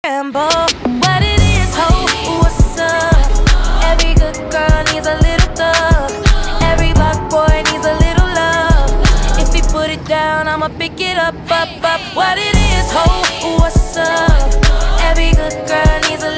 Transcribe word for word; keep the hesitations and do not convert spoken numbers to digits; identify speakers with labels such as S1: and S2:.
S1: Rambo, what it is, ho, what's up? Every good girl needs a little thug. Every black boy needs a little love. If he put it down, I'ma pick it up, up, up. What it is, ho, what's up? Every good girl needs a